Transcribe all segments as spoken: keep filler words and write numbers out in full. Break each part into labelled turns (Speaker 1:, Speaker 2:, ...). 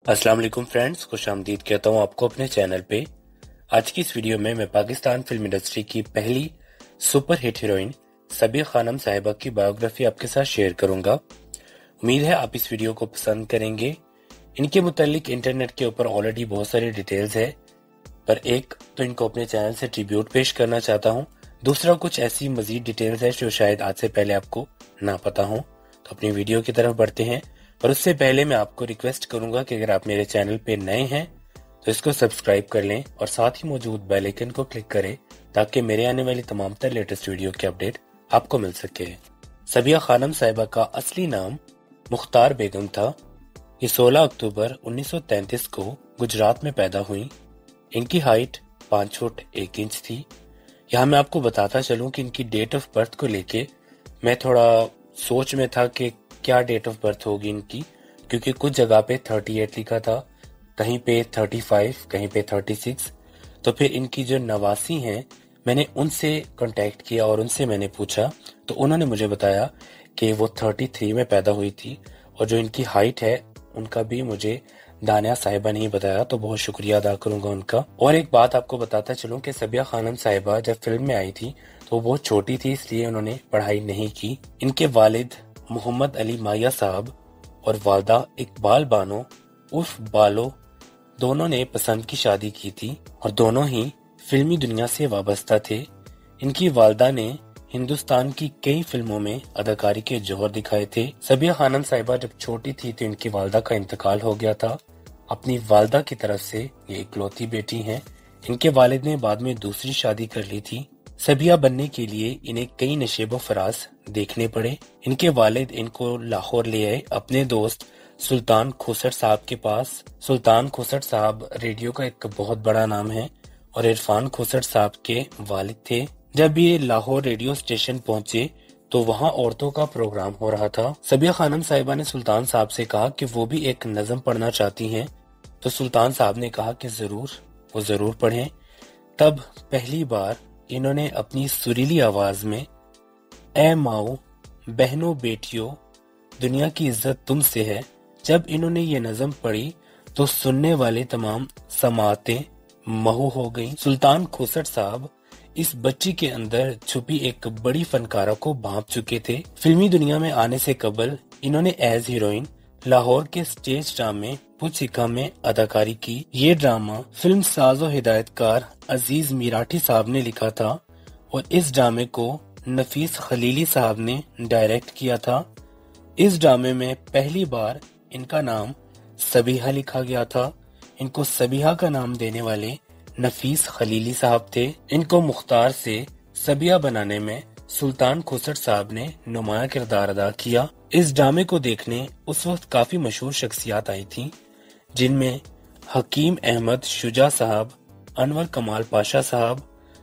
Speaker 1: अस्सलाम वालेकुम फ्रेंड्स, खुश आमदीद कहता हूँ आपको अपने चैनल पे। आज की इस वीडियो में मैं पाकिस्तान फिल्म इंडस्ट्री की पहली super hit heroine Sabiha Khanam साहिबा की बायोग्राफी आपके साथ शेयर करूंगा। उम्मीद है आप इस वीडियो को पसंद करेंगे। इनके मुतालिक इंटरनेट के ऊपर ऑलरेडी बहुत सारी डिटेल्स है, पर एक तो इनको अपने चैनल से ट्रिब्यूट पेश करना चाहता हूँ, दूसरा कुछ ऐसी मजीद डिटेल्स है जो शायद आज से पहले आपको ना पता हो। तो अपनी वीडियो की तरफ बढ़ते हैं, पर उससे पहले मैं आपको रिक्वेस्ट करूंगा कि अगर आप मेरे चैनल पे नए हैं तो इसको सब्सक्राइब कर लें और साथ ही मौजूद बेल आइकन को क्लिक करें ताकि मेरे आने वाली तमाम तर लेटेस्ट वीडियो की अपडेट आपको मिल सके। सबीहा खानम साहिबा का असली नाम मुख्तार बेगम था। ये सोलह अक्टूबर उन्नीस सौ तैंतीस को गुजरात में पैदा हुई। इनकी हाइट पाँच फुट एक इंच थी। यहाँ मैं आपको बताता चलूं कि इनकी डेट ऑफ बर्थ को लेके मैं थोड़ा सोच में था कि क्या डेट ऑफ बर्थ होगी इनकी, क्योंकि कुछ जगह पे अड़तीस लिखा था, कहीं पे पैंतीस, कहीं पे छत्तीस। तो फिर इनकी जो नवासी हैं, मैंने उनसे कांटेक्ट किया और उनसे मैंने पूछा तो उन्होंने मुझे बताया कि वो तैंतीस में पैदा हुई थी। और जो इनकी हाइट है उनका भी मुझे दानिया साहिबा ने ही बताया, तो बहुत शुक्रिया अदा करूंगा उनका। और एक बात आपको बताता चलूं कि सबीहा खानम साहिबा जब फिल्म में आई थी तो वो छोटी थी, इसलिए उन्होंने पढ़ाई नहीं की। इनके वालिद मोहम्मद अली माया साहब और वालदा इकबाल बानो उर्फ बालो दोनों ने पसंद की शादी की थी और दोनों ही फिल्मी दुनिया से वाबस्ता थे। इनकी वालदा ने हिंदुस्तान की कई फिल्मों में अदाकारी के जौहर दिखाए थे। सबीहा खानम साहिबा जब छोटी थी तो इनकी वालदा का इंतकाल हो गया था। अपनी वालदा की तरफ से ये इकलौती बेटी हैं। इनके वालिद ने बाद में दूसरी शादी कर ली थी। सबीहा बनने के लिए इन्हें कई नशेबो फराज देखने पड़े। इनके वालिद इनको लाहौर ले आए अपने दोस्त सुल्तान खोसट साहब के पास। सुल्तान खोसट साहब रेडियो का एक बहुत बड़ा नाम है और इरफान खोसट साहब के वालिद थे। जब ये लाहौर रेडियो स्टेशन पहुंचे तो वहां औरतों का प्रोग्राम हो रहा था। सबीहा खानम साहिबा ने सुल्तान साहब से कहा कि वो भी एक नज़म पढ़ना चाहती हैं, तो सुल्तान साहब ने कहा कि जरूर, वो जरूर पढ़ें। तब पहली बार इन्होंने अपनी सुरीली आवाज में ए माओ बहनों बेटियों दुनिया की इज्जत तुमसे है, जब इन्होंने ये नज़म पढ़ी तो सुनने वाले तमाम समातें महू हो गईं। सुल्तान खोसट साहब इस बच्ची के अंदर छुपी एक बड़ी फनकारा को भांप चुके थे। फिल्मी दुनिया में आने से कबल इन्होंने एज हीरोइन लाहौर के स्टेज ड्रामे पुचिका में अदाकारी की। ये ड्रामा फिल्म साजो हिदायतकार अजीज मीराठी साहब ने लिखा था और इस ड्रामे को नफीस खलीली साहब ने डायरेक्ट किया था। इस ड्रामे में पहली बार इनका नाम सबीहा लिखा गया था। इनको सबीहा का नाम देने वाले नफीस खलीली साहब थे। इनको मुख्तार से सबीहा बनाने में सुल्तान खोसट साहब ने नुमाया किरदार अदा किया। इस ड्रामे को देखने उस वक्त काफी मशहूर शख्सियात आई थी, जिनमें हकीम अहमद शुजा साहब, अनवर कमाल पाशा साहब,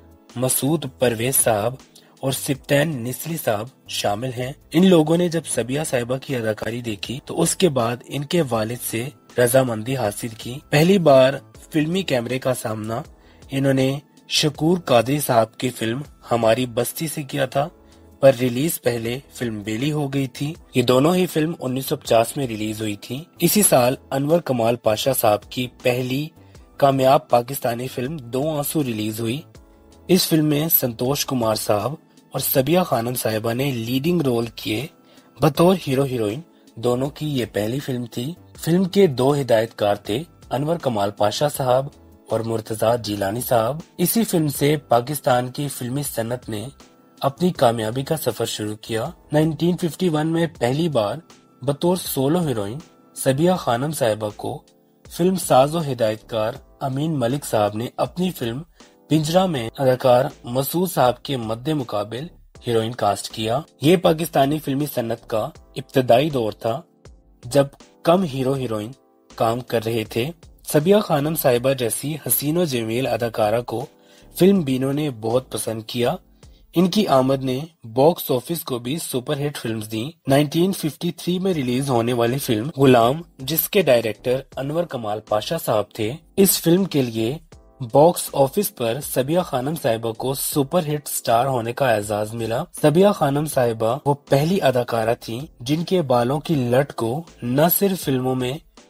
Speaker 1: मसूद परवेज साहब और सिप्तैन निसली साहब शामिल हैं। इन लोगों ने जब सबीहा साहिबा की अदाकारी देखी तो उसके बाद इनके वालिद से रजामंदी हासिल की। पहली बार फिल्मी कैमरे का सामना इन्होंने शकूर कादरी साहब की फिल्म हमारी बस्ती से किया था, पर रिलीज पहले फिल्म बेली हो गई थी। ये दोनों ही फिल्म उन्नीस सौ पचास में रिलीज हुई थी। इसी साल अनवर कमाल पाशा साहब की पहली कामयाब पाकिस्तानी फिल्म दो आंसू रिलीज हुई। इस फिल्म में संतोष कुमार साहब और सबीहा खानम साहिबा ने लीडिंग रोल किए बतौर हीरो हीरोइन। दोनों की ये पहली फिल्म थी। फिल्म के दो हिदायतकार थे, अनवर कमाल पाशा साहब और मुर्तजा जिलानी साहब। इसी फिल्म से पाकिस्तान की फिल्मी सन्नत ने अपनी कामयाबी का सफर शुरू किया। उन्नीस सौ इक्यावन में पहली बार बतौर सोलो हीरोइन सबीहा खानम साहिबा को फिल्म साज और हिदायतकार अमीन मलिक साहब ने अपनी फिल्म पिंजरा में अदाकार मसूद साहब के मद्दे मुकाबिल हीरोइन कास्ट किया। ये पाकिस्तानी फिल्मी सन्नत का इब्तदाई दौर था जब कम हीरो हीरोइन काम कर रहे थे। सबीहा खानम साहिबा जैसी हसीन और जमील अदाकारा को फिल्म बीनों ने बहुत पसंद किया। इनकी आमद ने बॉक्स ऑफिस को भी सुपरहिट फिल्म्स दी। उन्नीस सौ तिरेपन में रिलीज होने वाली फिल्म गुलाम, जिसके डायरेक्टर अनवर कमाल पाशा साहब थे, इस फिल्म के लिए बॉक्स ऑफिस पर सबीहा खानम साहिबा को सुपरहिट स्टार होने का एजाज मिला। सबीहा खानम साहिबा वो पहली अदाकारा थी जिनके बालों की लट को न सिर्फ फिल्मों में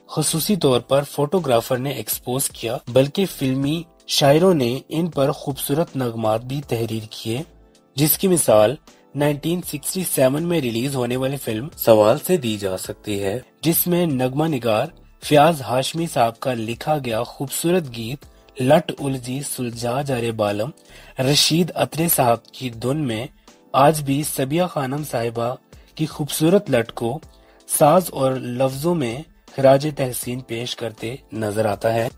Speaker 1: خصوصی طور پر فوٹوگرافر نے ایکسپوز کیا، بلکہ فلمی شاعروں نے ان پر خوبصورت نغمات بھی تحریر کیے، جس کی مثال انیس سو سڑسٹھ میں ریلیز ہونے والی فلم سوال سے دی جا سکتی ہے، جس میں نغمہ نگار فیاض ہاشمی صاحب کا لکھا گیا خوبصورت گیت لٹ الجی سلجھا جارے بالم رشید اترے صاحب کی دھن میں آج بھی صبیحہ خانم صاحبہ کی خوبصورت لٹ کو ساز اور لفظوں میں خراج تحسین پیش کرتے نظر آتا ہے۔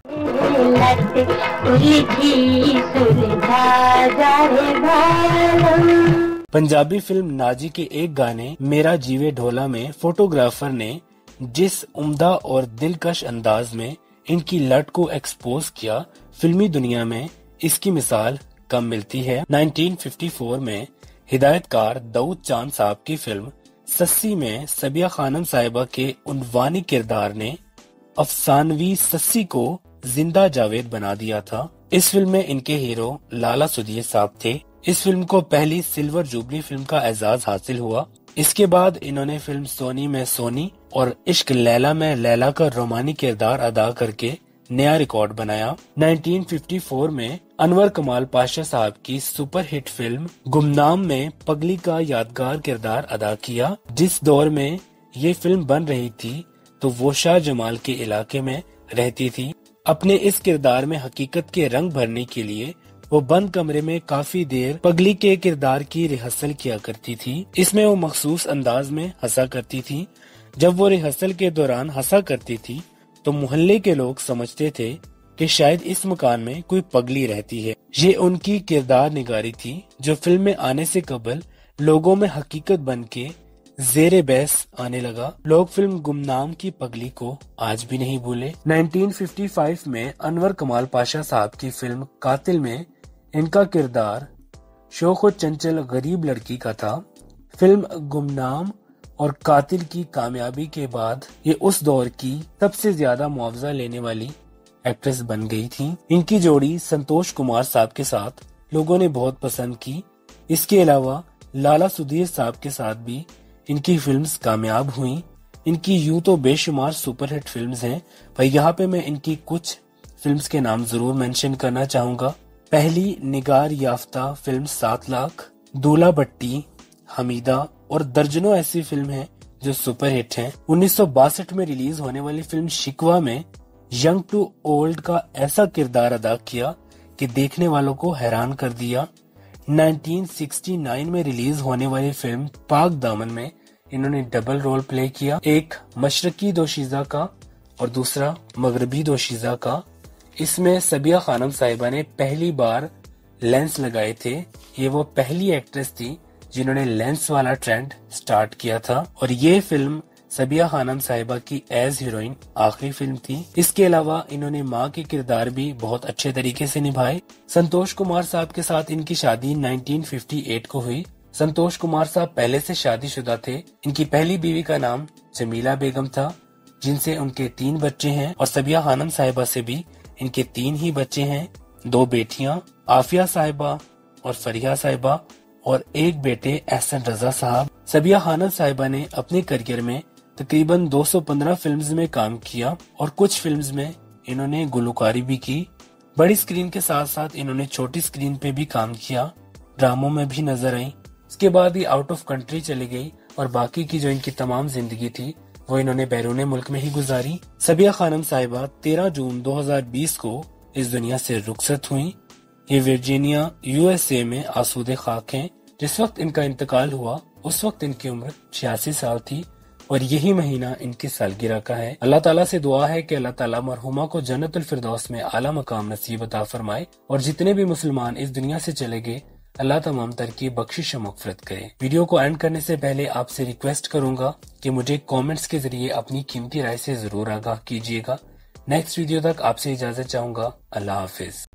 Speaker 1: پنجابی فلم ناجی کے ایک گانے میرا جیوے ڈھولا میں فوٹوگرافر نے جس عمدہ اور دلکش انداز میں ان کی لٹ کو ایکسپوز کیا، فلمی دنیا میں اس کی مثال کم ملتی ہے۔ انیس سو چون میں ہدایت کار داؤد چاند صاحب کی فلم سسی میں صبیحہ خانم صاحبہ کے عنوانی کردار نے افسانوی سسی کو زندہ جاوید بنا دیا تھا۔ اس فلم میں ان کے ہیرو لالا سدھیر صاحب تھے۔ اس فلم کو پہلی سلور جوبلی فلم کا اعزاز حاصل ہوا۔ اس کے بعد انہوں نے فلم سونی میں سونی اور عشق لیلا میں لیلا کا رومانی کردار ادا کر کے نیا ریکارڈ بنایا۔ انیس سو چون میں انور کمال پاشا صاحب کی سپر ہٹ فلم گمنام میں پگلی کا یادگار کردار ادا کیا۔ جس دور میں یہ فلم بن رہی تھی تو وہ شاہ جمال کے علاقے میں رہتی تھی۔ اپنے اس کردار میں حقیقت کے رنگ بھرنے کے لیے وہ بند کمرے میں کافی دیر پگلی کے کردار کی ریہرسل کیا کرتی تھی۔ اس میں وہ مخصوص انداز میں ہنسا کرتی تھی۔ جب وہ ریہرسل کے دوران ہنسا کرتی تھی تو محلے کے لوگ سمجھتے تھے کہ شاید اس مکان میں کوئی پگلی رہتی ہے۔ یہ ان کی کردار نگاری تھی جو فلم میں آنے سے قبل لوگوں میں حقیقت بن کے زیر بحث آنے لگا۔ لوگ فلم گمنام کی پگلی کو آج بھی نہیں بھولے۔ انیس سو پچپن میں انور کمال پاشا صاحب کی فلم قاتل میں ان کا کردار شوخ و چنچل غریب لڑکی کا تھا۔ فلم گمنام اور قاتل کی کامیابی کے بعد یہ اس دور کی سب سے زیادہ معاوضہ لینے والی ایکٹریس بن گئی تھی۔ ان کی جوڑی سنتوش کمار صاحب کے ساتھ لوگوں نے بہت پسند کی۔ اس کے علاوہ لالا سدھیر صاحب کے ساتھ بھی ان کی فلمز کامیاب ہوئیں۔ ان کی یوں تو بے شمار سپر ہٹ فلمز ہیں، پر یہاں پہ میں ان کی کچھ فلمز کے نام ضرور مینشن کرنا چاہوں گا۔ پہلی نگار یافتہ فلم سات لاکھ، دولہ بٹی، حمیدہ اور درجنوں ایسی فلم ہیں جو سپر ہٹ ہیں۔ انیس سو باسٹھ میں ریلیز ہونے والی فلم شکوہ میں ینگ ٹو اولڈ کا ایسا کردار ادا کیا کہ دیکھنے والوں کو حیران کر دیا۔ انیس سو اکسٹھ میں ریلیز ہونے والی فلم پاک دامن میں انہوں نے ڈبل رول پلے کیا، ایک مشرقی دوشیزہ کا اور دوسرا مغربی دوشیزہ کا۔ اس میں صبیحہ خانم صاحبہ نے پہلی بار لینس لگائے تھے۔ یہ وہ پہلی ایکٹریس تھی جنہوں نے لینس والا ٹرینڈ سٹارٹ کیا تھا، اور یہ فلم صبیحہ خانم صاحبہ کی ایز ہیروئن آخری فلم تھی۔ اس کے علاوہ انہوں نے ماں کے کردار بھی بہت اچھے طریقے سے نبھائے۔ سنتوش کمار صاحب کے ساتھ ان کی شادی انیس سو اٹھاون کو ہوئی۔ سنتوش کمار صاحب پہلے سے شادی شدہ تھے۔ ان کی پہلی بیوی کا نام جمیلہ بیگم تھا، جن سے ان کے تین بچے ہیں، اور صبیحہ خانم صاحبہ سے بھی ان کے تین ہی بچے ہیں، دو بیٹیاں عافیہ صاحبہ اور فریحہ صاحبہ اور ایک بیٹے احسن رضا صاحب۔ صبیحہ خانم صاحبہ نے اپنے کریئر میں تقریباً دو سو پندرہ فلمز میں کام کیا، اور کچھ فلمز میں انہوں نے گلوکاری بھی کی۔ بڑی سکرین کے ساتھ ساتھ انہوں نے چھوٹی سکرین پہ بھی کام کیا، ڈراموں میں بھی نظر آئیں۔ اس کے بعد یہ آؤٹ آف کنٹری چلی گئی، اور باقی کی جو ان کی تمام زندگی تھی وہ انہوں نے بیرون ملک میں ہی گزاری۔ صبیحہ خانم صاحبہ تیرہ جون دو ہزار بیس کو اس دنیا سے رخصت ہوئیں۔ یہ ورجینیا یو ایس اے میں آسود خاک ہیں۔ جس وقت ان کا انتقال ہوا اس وقت ان کی عمر چھیاسی سال تھی، اور یہی مہینہ ان کی سالگرہ کا ہے۔ اللہ تعالیٰ سے دعا ہے کہ اللہ تعالیٰ مرحومہ کو جنت الفردوس میں اعلیٰ مقام نصیب عطا فرمائے، اور جتنے بھی مسلمان اس دنیا سے چلے گئے اللہ تمام تر کی بخشش و مغفرت کرے۔ ویڈیو کو اینڈ کرنے سے پہلے آپ سے ریکویسٹ کروں گا کہ مجھے کامنٹس کے ذریعے اپنی قیمتی رائے سے ضرور آگاہ کیجیے گا۔ نیکسٹ ویڈیو تک آپ سے اجازت چاہوں گا۔ اللہ حافظ۔